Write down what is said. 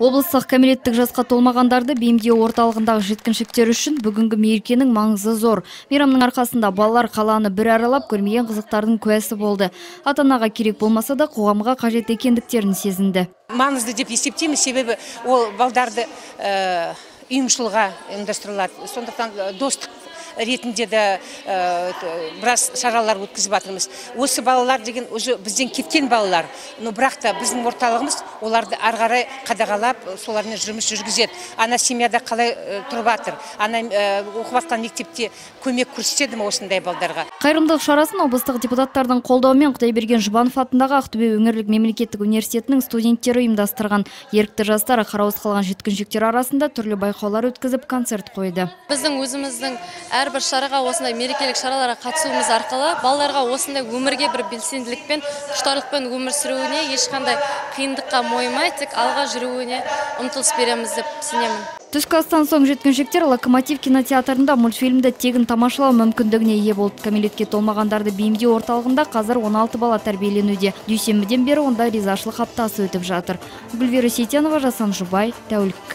Облыстық кәмелеттік жасқа толмағандарды бейімдеу орталығындағы жеткіншектер үшін бүгінгі мерекенің маңызы зор. Мейрамның арқасында балалар қаланы бір аралап көрмеген қызықтардың куәсі болды. Ата-анаға керек болмаса да қоғамға қажет екендіктерін сезінді. Маңызды деп есептеймін, себебі ол балдарды ұйымшылға ұйымдастырылады. Сондықтан достық ретінде де біраз шаралар өткізіп жатырмыз. Осы балалар деген уже бізден кеткен балалар. Но бірақ та біздің орталығымыз оларды ары қарай қадағалап, солармен жұмыс жүргізеді. Ана семьяда қалай тұрып жатыр, ана оқып жатқан мектепте көмек көрсетеді ме осындай балдарға. Қайырымдылық шарасын облыстық депутаттардың қолдауымен Құдайберген Жұбанов атындағы Ақтөбе өңірлік мемлекеттік университетінің студенттері ұйымдастырған. Ерікті жастар қараусыз қалған жеткіншектер арасында түрлі байқаулар өткізіп концерт қойды. Біздің өзіміздің әрбір шараға, осындай мерекелік шараларға қатысуымыз арқылы балаларға осындай өмірге бір белсенділікпен, құштарлықпен өмір сүруіне, ешқандай қиындыққа мойымай, тек алға жүруіне ұмтылыс береміз деп сенемін. Түскі астан соң жеткіншектер Локомотив кинотеатрында мультфильмді тегін тамашалау мүмкіндігіне ие болды. Кәмелетке толмағандарды бейімдеу орталығында қазір 16 бала тәрбиеленуде. Дүйсенбіден бері онда ризашылық аптасы өтіп жатыр. Гүлвира Сейтенова, Жасан Жұбай, тәулік